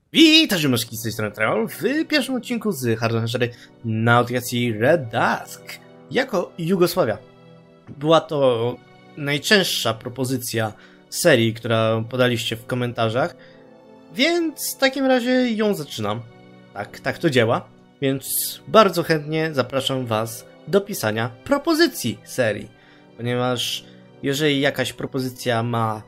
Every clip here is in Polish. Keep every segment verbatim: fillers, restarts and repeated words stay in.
Witajcie myszki z tej strony Troll w pierwszym odcinku z Hard cztery na aplikacji Red Dusk jako Jugosławia. Była to najczęstsza propozycja serii, którą podaliście w komentarzach, więc w takim razie ją zaczynam. Tak, tak to działa, więc bardzo chętnie zapraszam Was do pisania propozycji serii, ponieważ jeżeli jakaś propozycja ma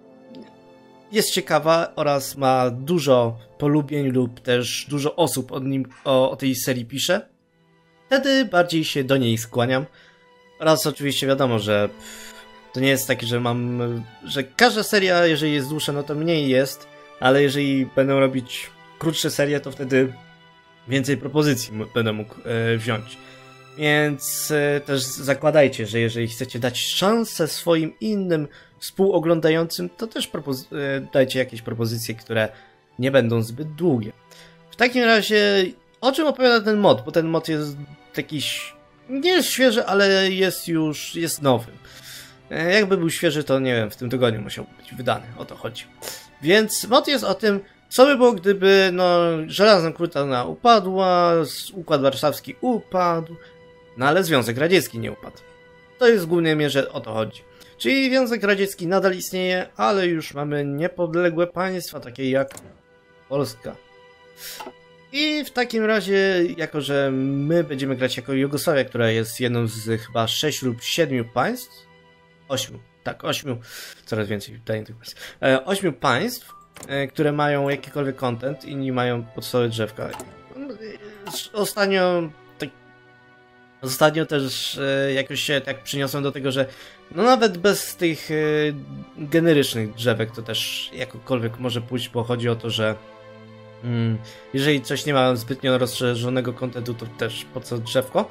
jest ciekawa oraz ma dużo polubień lub też dużo osób o, nim, o, o tej serii pisze, wtedy bardziej się do niej skłaniam. Oraz oczywiście wiadomo, że to nie jest takie, że mam, że każda seria, jeżeli jest dłuższa, no to mniej jest, ale jeżeli będę robić krótsze serie, to wtedy więcej propozycji będę mógł e, wziąć. Więc e, też zakładajcie, że jeżeli chcecie dać szansę swoim innym współoglądającym, to też dajcie jakieś propozycje, które nie będą zbyt długie. W takim razie, o czym opowiada ten mod? Bo ten mod jest jakiś, nie jest świeży, ale jest już, jest nowy. E, jakby był świeży, to nie wiem, w tym tygodniu musiał być wydany, o to chodzi. Więc mod jest o tym, co by było, gdyby no, żelazna kurtyna upadła, Układ Warszawski upadł, no ale Związek Radziecki nie upadł. To jest w głównej mierze o to chodzi. Czyli Związek Radziecki nadal istnieje, ale już mamy niepodległe państwa, takie jak Polska. I w takim razie, jako że my będziemy grać jako Jugosławia, która jest jedną z chyba sześciu lub siedmiu państw, ośmiu, tak, ośmiu, coraz więcej daję tych państw, e, ośmiu państw, e, które mają jakikolwiek content, inni mają podstawowe drzewka. Ostatnio Ostatnio też e, jakoś się tak przyniosłem do tego, że no nawet bez tych e, generycznych drzewek to też jakokolwiek może pójść, bo chodzi o to, że mm, jeżeli coś nie ma zbytnio rozszerzonego kontentu, to też po co drzewko.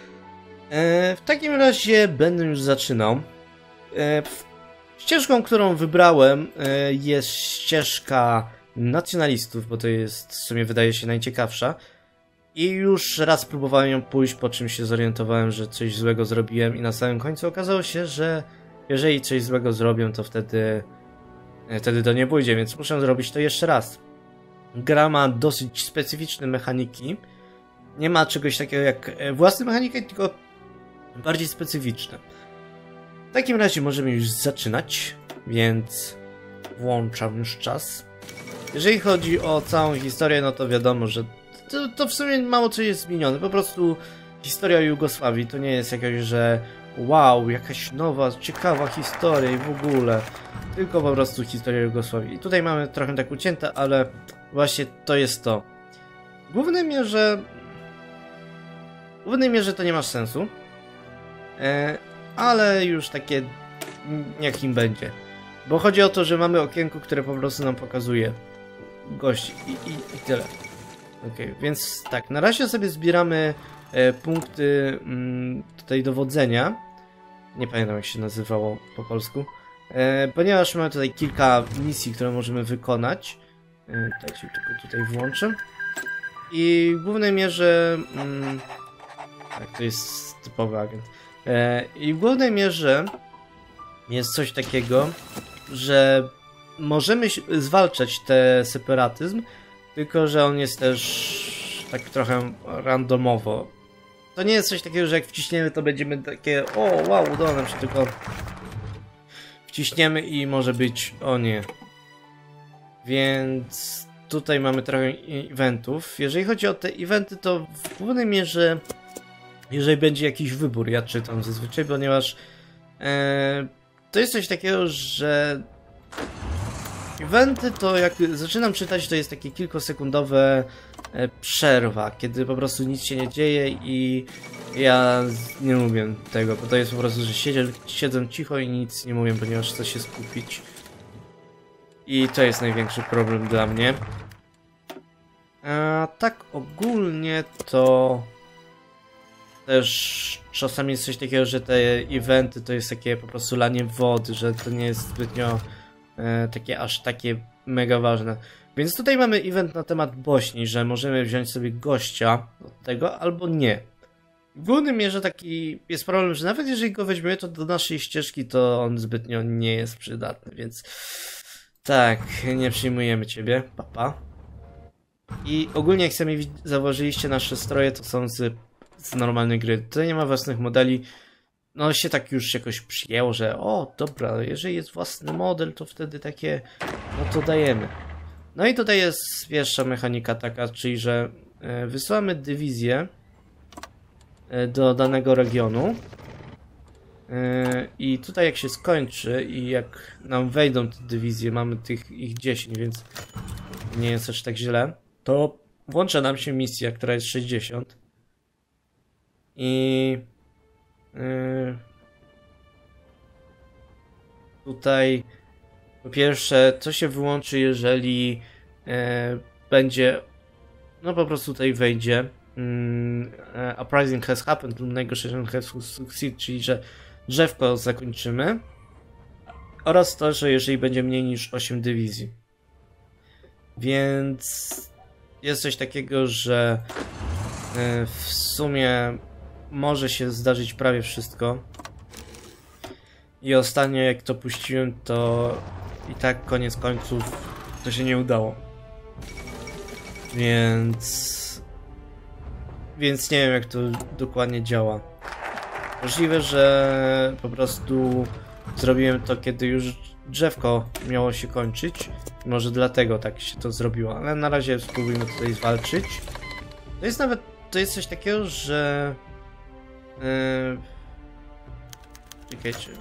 E, w takim razie będę już zaczynał. E, ścieżką, którą wybrałem e, jest ścieżka nacjonalistów, bo to jest w sumie wydaje się najciekawsza. I już raz próbowałem ją pójść, po czym się zorientowałem, że coś złego zrobiłem i na samym końcu okazało się, że jeżeli coś złego zrobię, to wtedy wtedy to nie pójdzie, więc muszę zrobić to jeszcze raz. Gra ma dosyć specyficzne mechaniki. Nie ma czegoś takiego jak własne mechaniki, tylko bardziej specyficzne. W takim razie możemy już zaczynać, więc włączam już czas. Jeżeli chodzi o całą historię, no to wiadomo, że To, to w sumie mało co jest zmienione, po prostu historia Jugosławii to nie jest jakaś, że wow, jakaś nowa, ciekawa historia i w ogóle, tylko po prostu historia Jugosławii. I tutaj mamy trochę tak ucięte, ale właśnie to jest to. W głównej mierze, w głównej mierze to nie ma sensu, e, ale już takie niech im będzie. Bo chodzi o to, że mamy okienko, które po prostu nam pokazuje gości i, i, i tyle. Ok, więc tak, na razie sobie zbieramy e, punkty mm, tutaj dowodzenia. Nie pamiętam jak się nazywało po polsku. E, ponieważ mamy tutaj kilka misji, które możemy wykonać. E, dajcie tylko tutaj włączę. I w głównej mierze... Mm, tak, to jest typowy agent. E, I w głównej mierze jest coś takiego, że możemy zwalczać ten separatyzm, tylko że on jest też tak trochę randomowo. To nie jest coś takiego, że jak wciśniemy, to będziemy takie o wow, udało nam się, tylko wciśniemy i może być o nie. Więc tutaj mamy trochę eventów. Jeżeli chodzi o te eventy, to w głównej mierze jeżeli będzie jakiś wybór, ja czytam zazwyczaj, ponieważ e, to jest coś takiego, że eventy to jak zaczynam czytać, to jest takie kilkusekundowe e, przerwa, kiedy po prostu nic się nie dzieje i ja nie lubię tego, bo to jest po prostu, że siedzę, siedzę cicho i nic nie mówię, ponieważ chcę się skupić. I to jest największy problem dla mnie. A tak ogólnie to też czasami jest coś takiego, że te eventy to jest takie po prostu lanie wody, że to nie jest zbytnio e, takie aż takie mega ważne. Więc tutaj mamy event na temat Bośni, że możemy wziąć sobie gościa od tego albo nie. W głównym mierze taki jest problem, że nawet jeżeli go weźmiemy, to do naszej ścieżki to on zbytnio nie jest przydatny, więc tak, nie przyjmujemy ciebie, papa. I ogólnie jak sami zauważyliście, nasze stroje to są z, z normalnej gry. Tutaj nie ma własnych modeli. No się tak już jakoś przyjęło, że o dobra, jeżeli jest własny model, to wtedy takie, no to dajemy. No i tutaj jest pierwsza mechanika taka, czyli że e, wysyłamy dywizję e, do danego regionu. e, I tutaj jak się skończy i jak nam wejdą te dywizje, mamy tych ich dziesięć, więc nie jest aż tak źle, to włącza nam się misja, która jest sześćdziesiąt. I yy, tutaj po pierwsze to się wyłączy, jeżeli yy, będzie, no po prostu tutaj wejdzie yy, uprising has happened lub negotiation has succeeded, czyli że drzewko zakończymy, oraz to, że jeżeli będzie mniej niż osiem dywizji. Więc jest coś takiego, że yy, w sumie może się zdarzyć prawie wszystko. I ostatnio jak to puściłem, to i tak koniec końców to się nie udało. Więc... Więc nie wiem, jak to dokładnie działa. Możliwe, że po prostu zrobiłem to, kiedy już drzewko miało się kończyć. Może dlatego tak się to zrobiło, ale na razie spróbujmy tutaj walczyć. To jest nawet... To jest coś takiego, że... Yy... Czekajcie.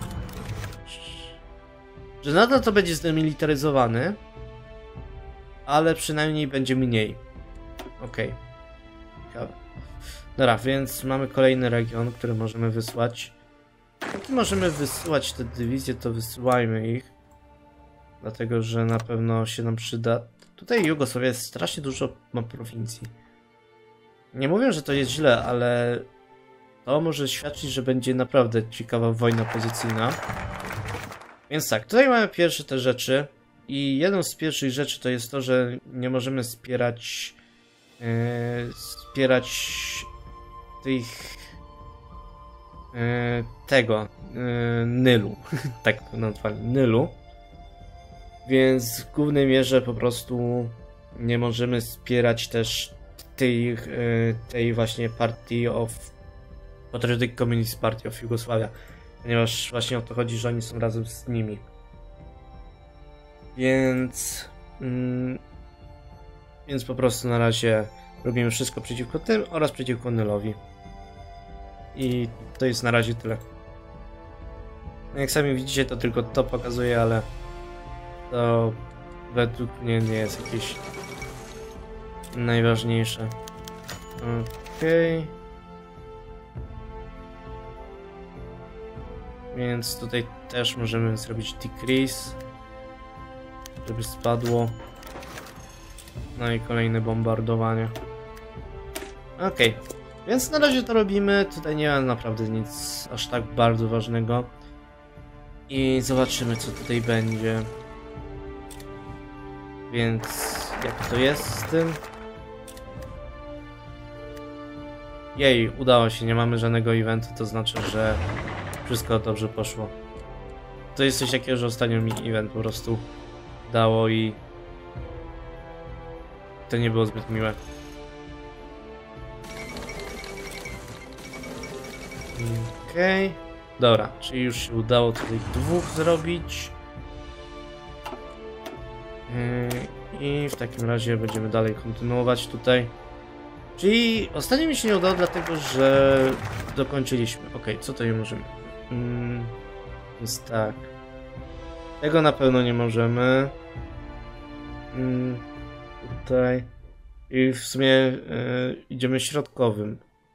Że nadal to będzie zdemilitaryzowany, ale przynajmniej będzie mniej. Okej. Okay. Dobra, więc mamy kolejny region, który możemy wysłać. Jak możemy wysyłać te dywizje, to wysyłajmy ich. Dlatego, że na pewno się nam przyda. Tutaj Jugosławia jest strasznie dużo ma prowincji. Nie mówię, że to jest źle, ale to może świadczyć, że będzie naprawdę ciekawa wojna pozycyjna. Więc tak, tutaj mamy pierwsze te rzeczy. I jedną z pierwszych rzeczy to jest to, że nie możemy wspierać yy, wspierać tych yy, tego yy, Nylu. Tak nazwali, Nylu. Więc w głównej mierze po prostu nie możemy wspierać też tej, yy, tej właśnie Party of Patriotic Communist Party of Jugosławia. Ponieważ właśnie o to chodzi, że oni są razem z nimi. Więc... Mm, więc po prostu na razie robimy wszystko przeciwko tym oraz przeciwko Nylowi. I to jest na razie tyle. Jak sami widzicie, to tylko to pokazuje, ale to według mnie nie jest jakieś najważniejsze. Okej. Okay. Więc tutaj też możemy zrobić decrease, żeby spadło. No i kolejne bombardowanie. Okej, okay. Więc na razie to robimy. Tutaj nie ma naprawdę nic aż tak bardzo ważnego. I zobaczymy, co tutaj będzie. Więc jak to jest z tym? Jej, udało się, nie mamy żadnego eventu, to znaczy, że wszystko dobrze poszło. To jest coś takiego, że ostatnio mi event po prostu dało i to nie było zbyt miłe. Okej. Okay. Dobra, czyli już się udało tutaj dwóch zrobić. Yy, I w takim razie będziemy dalej kontynuować tutaj. Czyli ostatnio mi się nie udało, dlatego że dokończyliśmy. Okej, okay, co to nie możemy? Hmm, więc tak. Tego na pewno nie możemy. Hmm, tutaj. I w sumie yy, idziemy środkowym.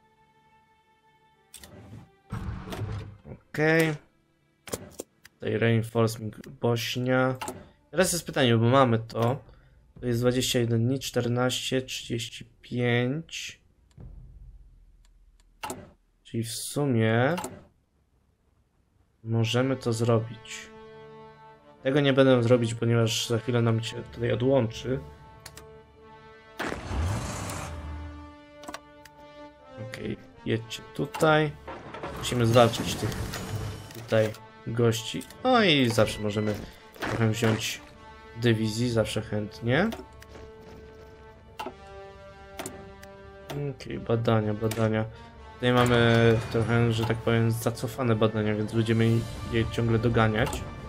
Okej. Okay. Tutaj reinforcement Bośnia. Teraz jest pytanie, bo mamy to. To jest dwadzieścia jeden dni, czternaście, trzydzieści pięć. Czyli w sumie możemy to zrobić. Tego nie będę zrobić, ponieważ za chwilę nam się tutaj odłączy. Okej, okay, jedźcie tutaj. Musimy zwalczyć tych tutaj gości. No i zawsze możemy trochę wziąć dywizji, zawsze chętnie. Okej, okay, badania, badania. Tutaj mamy trochę, że tak powiem, zacofane badania, więc będziemy je ciągle doganiać.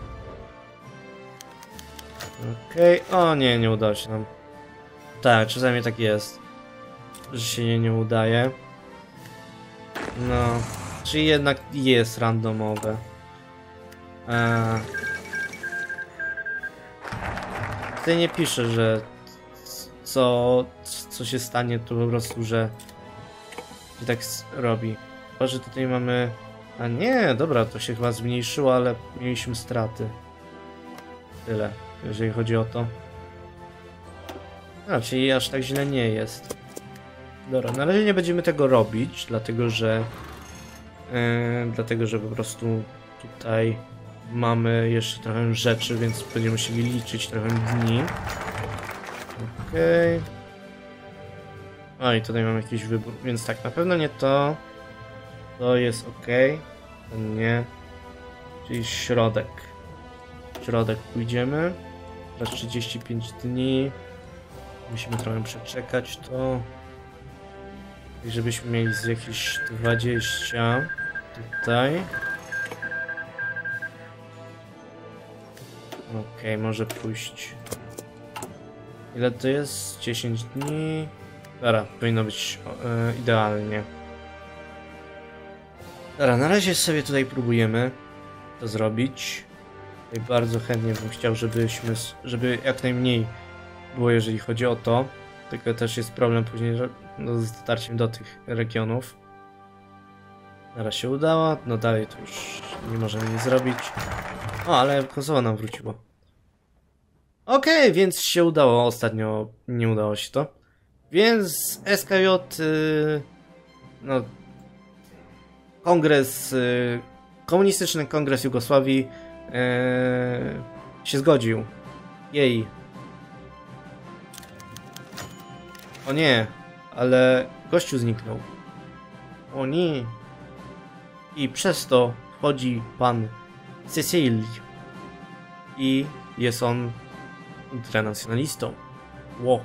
Okej, okay. O nie, nie udało się nam. Tak, czasami tak jest, że się nie, nie udaje. No, czyli jednak jest randomowe. Eee. Tutaj nie pisze, że co, co się stanie, to po prostu, że, że tak robi. Chyba, że tutaj mamy... A nie, dobra, to się chyba zmniejszyło, ale mieliśmy straty. Tyle, jeżeli chodzi o to. A, czyli aż tak źle nie jest. Dobra, na razie nie będziemy tego robić, dlatego że... Yy, dlatego, że po prostu tutaj mamy jeszcze trochę rzeczy, więc będziemy musieli liczyć trochę dni. Okej. Okay. O, i tutaj mam jakiś wybór, więc tak, na pewno nie to. To jest ok. To nie. Czyli środek. Środek pójdziemy. Teraz trzydzieści pięć dni. Musimy trochę przeczekać to. I żebyśmy mieli z jakieś dwadzieścia. Tutaj. Ok, może pójść. Ile to jest? dziesięć dni. Dobra, powinno być e, idealnie. Dobra, na razie sobie tutaj próbujemy to zrobić. Tutaj bardzo chętnie bym chciał, żebyśmy, żeby jak najmniej było, jeżeli chodzi o to. Tylko też jest problem później no, z dotarciem do tych regionów. Teraz się udało, no dalej to już nie możemy nic zrobić. O, ale konsola nam wróciła. Okej, okay, więc się udało, ostatnio nie udało się to. Więc S K J, yy, no, kongres, yy, komunistyczny kongres Jugosławii yy, się zgodził. Jej. O nie, ale gościu zniknął. O nie. I przez to wchodzi pan Cecil. I jest on ultranacjonalistą. Wow.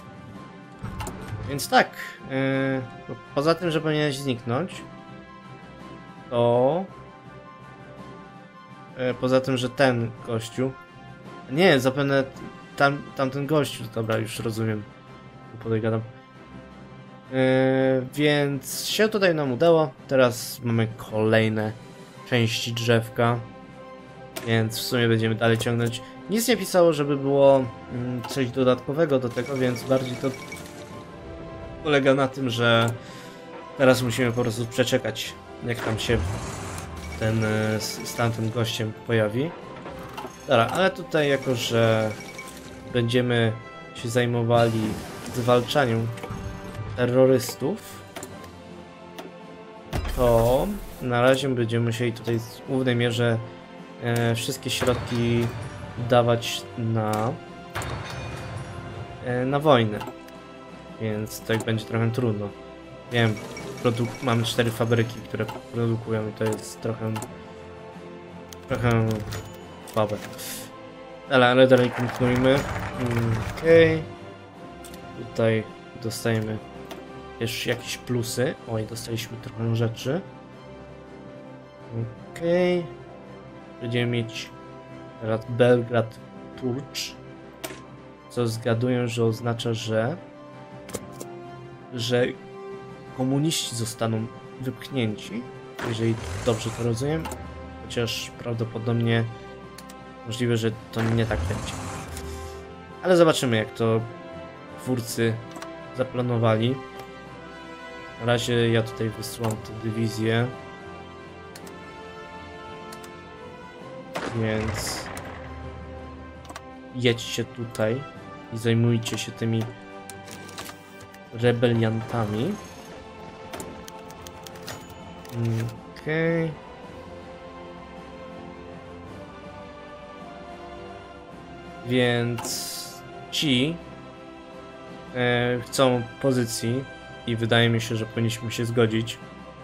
Więc tak, yy, poza tym, że powinieneś zniknąć, to yy, poza tym, że ten gościu, nie, zapewne tam, tamten gościu, dobra, już rozumiem, podejgadam. Yy, więc się tutaj nam udało, teraz mamy kolejne części drzewka, więc w sumie będziemy dalej ciągnąć. Nic nie pisało, żeby było mm, coś dodatkowego do tego, więc bardziej to polega na tym, że teraz musimy po prostu przeczekać, jak tam się ten z, z tamtym gościem pojawi. Dobra, ale tutaj jako, że będziemy się zajmowali zwalczaniem terrorystów, to na razie będziemy musieli tutaj w głównej mierze e, wszystkie środki dawać na e, na wojnę. Więc tak będzie trochę trudno. Wiem, mamy cztery fabryki, które produkują i to jest trochę trochę słabe. Ale, ale dalej kontynuujmy. Okej. Okay. Tutaj dostajemy też jakieś plusy. Oj, dostaliśmy trochę rzeczy. Okej. Okay. Będziemy mieć teraz Belgrad Turcz. Co zgaduję, że oznacza, że że komuniści zostaną wypchnięci, jeżeli dobrze to rozumiem, chociaż prawdopodobnie możliwe, że to nie tak będzie. Ale zobaczymy, jak to twórcy zaplanowali. Na razie ja tutaj wysyłam tę dywizję, więc jedźcie tutaj i zajmujcie się tymi rebeliantami. Okej. Okay. Więc ci e, chcą pozycji i wydaje mi się, że powinniśmy się zgodzić.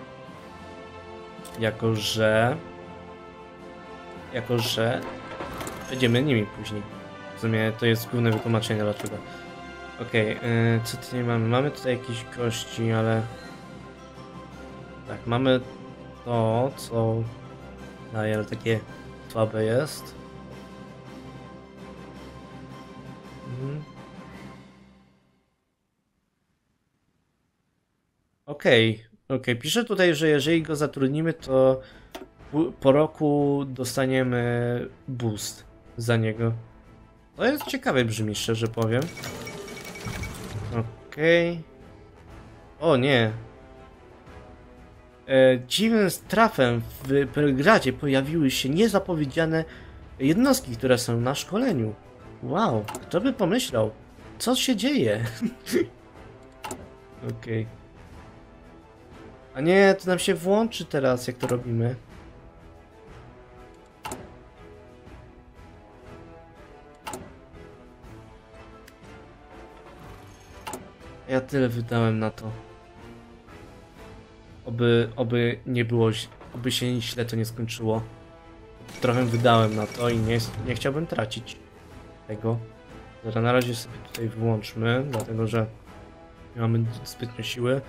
Jako, że jako, że będziemy nimi później. W sumie to jest główne wytłumaczenie dlaczego. Okej, okay, yy, co tutaj mamy? Mamy tutaj jakieś kości, ale... Tak, mamy to, co... daje, ale takie słabe jest. Mhm. Okej, okay, okej. Okay. Piszę tutaj, że jeżeli go zatrudnimy, to po roku dostaniemy boost za niego. To jest ciekawe brzmi, szczerze powiem. Okej. Okay. O nie. E, dziwnym trafem w Belgradzie pojawiły się niezapowiedziane jednostki, które są na szkoleniu. Wow, kto by pomyślał? Co się dzieje? Okej. Okay. A nie, to nam się włączy teraz, jak to robimy. Ja tyle wydałem na to. Oby, oby nie było, oby się źle to nie skończyło. Trochę wydałem na to i nie, nie chciałbym tracić tego. Dobra, na razie sobie tutaj wyłączmy, dlatego że nie mamy zbytnio siły.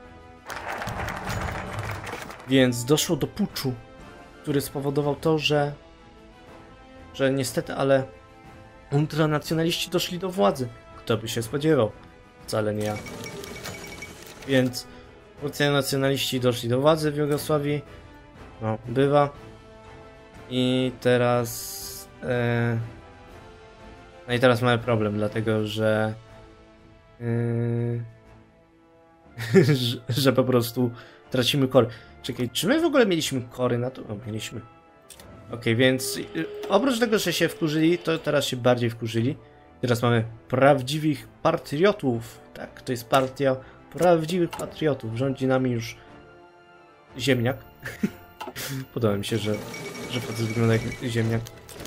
Więc doszło do puczu, który spowodował to, że że niestety, ale ultranacjonaliści doszli do władzy. Kto by się spodziewał? Wcale nie ja. Więc ultranacjonaliści doszli do władzy w Jugosławii. No, bywa. I teraz... E... No i teraz mamy problem, dlatego że... Yy... że, że po prostu tracimy kory. Czekaj, czy my w ogóle mieliśmy kory na to? O, mieliśmy. Okej, okay, więc oprócz tego, że się wkurzyli, to teraz się bardziej wkurzyli. Teraz mamy prawdziwych patriotów. Tak, to jest partia prawdziwych patriotów. Rządzi nami już ziemniak. Podoba mi się, że, że facet wygląda jak ziemniak.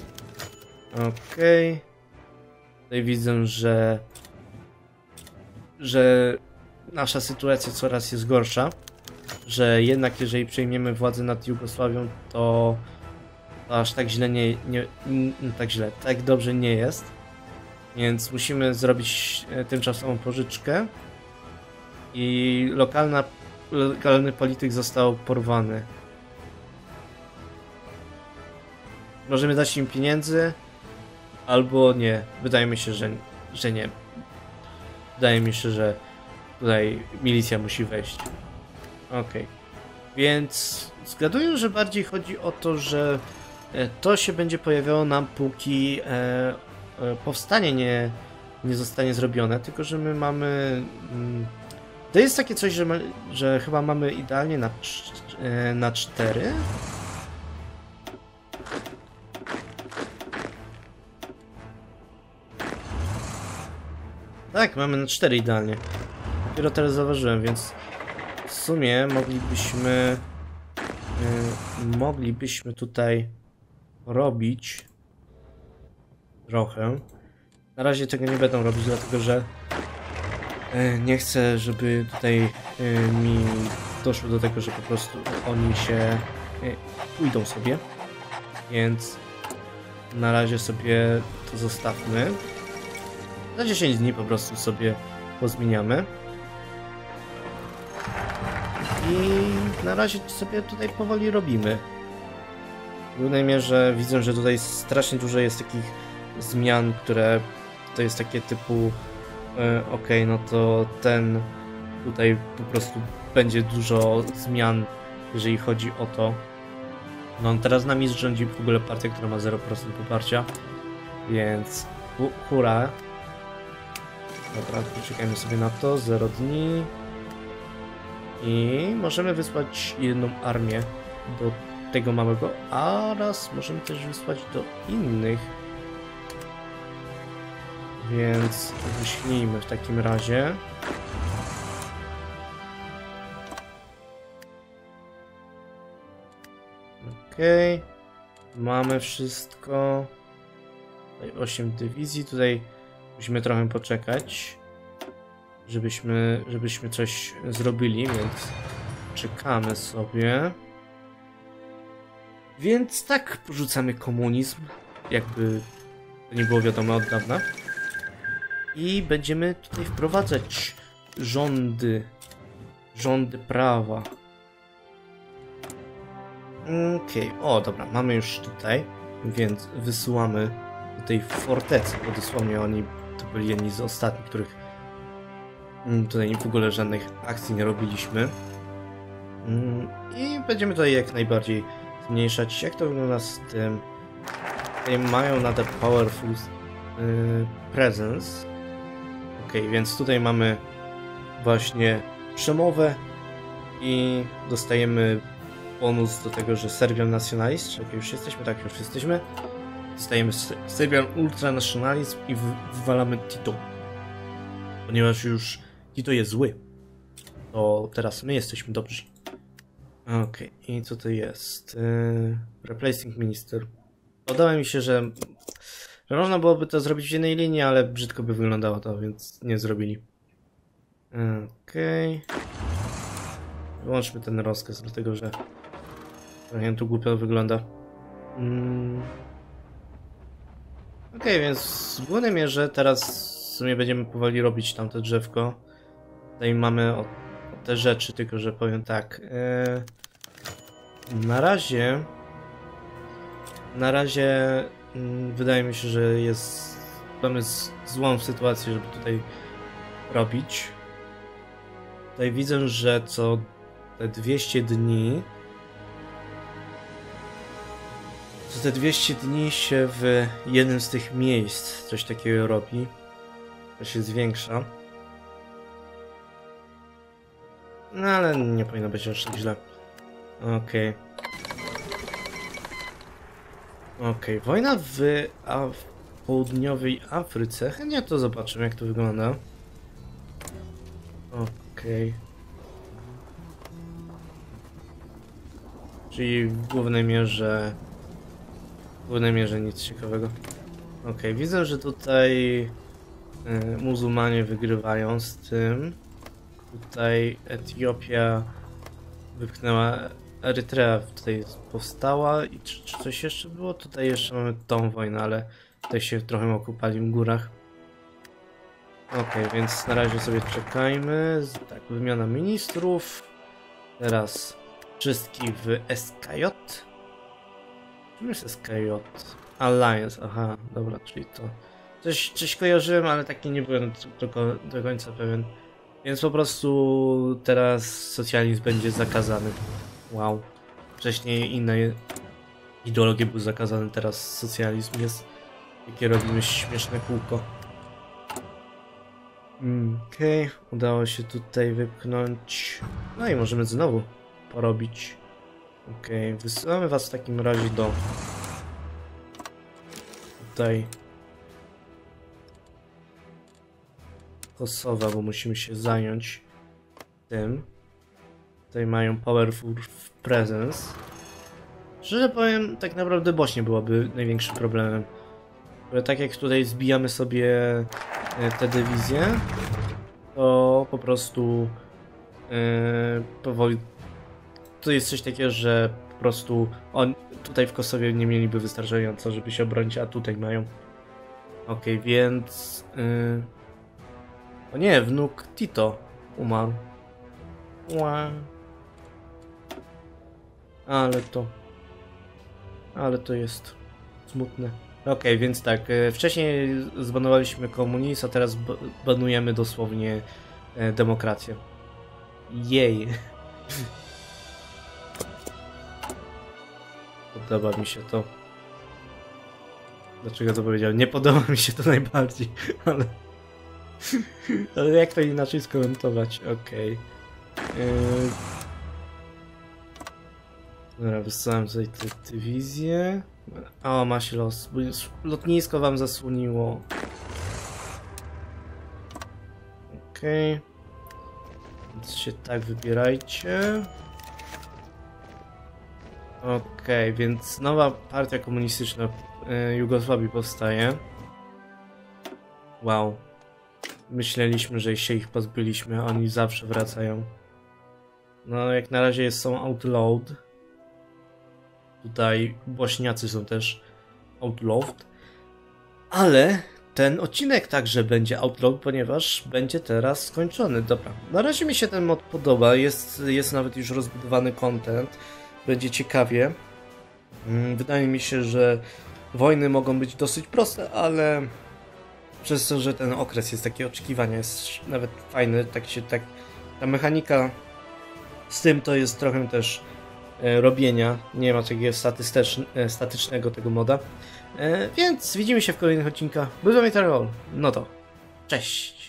Okej. Okay. Tutaj widzę, że że nasza sytuacja coraz jest gorsza. Że jednak jeżeli przejmiemy władzę nad Jugosławią, to, to aż tak źle nie, nie, nie tak źle, tak dobrze nie jest. Więc musimy zrobić tymczasową pożyczkę. I lokalna, lokalny polityk został porwany. Możemy dać im pieniędzy, albo nie. Wydaje mi się, że, że nie. Wydaje mi się, że tutaj milicja musi wejść. Okej. Okay. Więc zgaduję, że bardziej chodzi o to, że to się będzie pojawiało nam, póki e, e, powstanie nie, nie zostanie zrobione, tylko że my mamy... Mm, to jest takie coś, że, my, że chyba mamy idealnie na, e, na cztery. Tak, mamy na cztery idealnie. Dopiero teraz zauważyłem, więc w sumie moglibyśmy yy, moglibyśmy tutaj robić trochę. Na razie tego nie będą robić, dlatego że yy, nie chcę, żeby tutaj yy, mi doszło do tego, że po prostu oni się yy, pójdą sobie. Więc na razie sobie to zostawmy. Za dziesięć dni po prostu sobie pozmieniamy. I na razie sobie tutaj powoli robimy. W głównej mierze widzę, że tutaj strasznie dużo jest takich zmian, które to jest takie typu e, ok, no to ten tutaj po prostu będzie dużo zmian, jeżeli chodzi o to. No teraz nami rządzi w ogóle partia, która ma zero procent poparcia, więc hu hura. Dobra, poczekajmy sobie na to, zero dni. I możemy wysłać jedną armię do tego małego, a raz możemy też wysłać do innych. Więc wyślijmy w takim razie. Okej. Okay. Mamy wszystko. Tutaj osiem dywizji. Tutaj musimy trochę poczekać, żebyśmy, żebyśmy coś zrobili, więc czekamy sobie. Więc tak, porzucamy komunizm, jakby to nie było wiadomo od dawna. i będziemy tutaj wprowadzać rządy, rządy prawa. Okej, okay. O dobra, mamy już tutaj, więc wysyłamy do tej fortecy, bo dosłownie oni to byli jedni z ostatnich, których tutaj w ogóle żadnych akcji nie robiliśmy. I będziemy tutaj jak najbardziej zmniejszać. Jak to wygląda z tym? Tutaj mają nadal powerful yy, presence. Ok, więc tutaj mamy właśnie przemowę i dostajemy bonus do tego, że Serbian Nationalist, czyli już jesteśmy, tak już jesteśmy. Dostajemy Serbian Ultranationalizm i wywalamy Tito. Ponieważ już Tito jest zły, to teraz my jesteśmy dobrzy. Okej, okay. I co to jest? Yy, replacing Minister. Podoba mi się, że, że można byłoby to zrobić w jednej linii, ale brzydko by wyglądało to, więc nie zrobili. Okej. Okay. Wyłączmy ten rozkaz, dlatego że trochę tu głupio wygląda. Mm. Okej, okay, więc w głównej mierze teraz w sumie będziemy powoli robić tamte drzewko. Tutaj mamy o, o te rzeczy, tylko że powiem tak. Yy, na razie... Na razie yy, wydaje mi się, że jest... Mamy z, złą sytuację, żeby tutaj robić. Tutaj widzę, że co te dwieście dni... Co te dwieście dni się w jednym z tych miejsc coś takiego robi. To się zwiększa. No ale nie powinno być aż tak źle. Okej. Okay. Okej, okay. Wojna w, a w południowej Afryce. Chętnie to zobaczymy, jak to wygląda. Okej. Okay. Czyli w głównej mierze... W głównej mierze nic ciekawego. Okej, okay. Widzę, że tutaj y, muzułmanie wygrywają z tym. Tutaj Etiopia wypchnęła, Erytrea tutaj powstała i czy, czy coś jeszcze było? Tutaj jeszcze mamy tą wojnę, ale tutaj się trochę okupali w górach. Ok, więc na razie sobie czekajmy. Tak, wymiana ministrów. Teraz czystki w S K J. Czym jest S K J? Alliance, aha, dobra, czyli to. Coś, coś kojarzyłem, ale taki nie byłem tylko do końca pewien. Więc po prostu teraz socjalizm będzie zakazany. Wow. Wcześniej inne ideologie były zakazane, teraz socjalizm jest. Jakie robimy śmieszne kółko. Okej, okay. Udało się tutaj wypchnąć. No i możemy znowu porobić. Okej, okay. Wysyłamy was w takim razie do... Tutaj... Kosowa, bo musimy się zająć tym. Tutaj mają Powerful Presence. Szczerze powiem, tak naprawdę Bośnia byłaby największym problemem. Bo tak jak tutaj zbijamy sobie te dywizje, to po prostu yy, powoli... To jest coś takiego, że po prostu on tutaj w Kosowie nie mieliby wystarczająco, żeby się obronić, a tutaj mają. Ok, więc... Yy... O nie, wnuk Tito umarł. Ła. Ale to... Ale to jest smutne. Okej, okay, więc tak, wcześniej zbanowaliśmy komunizm, a teraz banujemy dosłownie demokrację. Jej. Podoba mi się to. Dlaczego to powiedziałem? Nie podoba mi się to najbardziej, ale... Ale jak to inaczej skomentować? Okej. Okay. Yy... Dobra, wysyłam tutaj te dywizje. O, ma się los. Lotnisko wam zasłoniło. Okej. Okay. Więc się tak wybierajcie. Okej, okay, więc nowa partia komunistyczna w Jugosławii powstaje. Wow. Myśleliśmy, że się ich pozbyliśmy, a oni zawsze wracają. No, jak na razie są outlawed. Tutaj Bośniacy są też outlawed. Ale ten odcinek także będzie outlog, ponieważ będzie teraz skończony. Dobra, na razie mi się ten mod podoba, jest, jest nawet już rozbudowany content, będzie ciekawie. Wydaje mi się, że wojny mogą być dosyć proste, ale przez to, że ten okres jest taki oczekiwania, jest nawet fajny, tak się tak, ta mechanika z tym to jest trochę też e, robienia, nie ma takiego statystycz- statycznego tego moda, e, więc widzimy się w kolejnych odcinkach. Był z wami Tarol, no to cześć!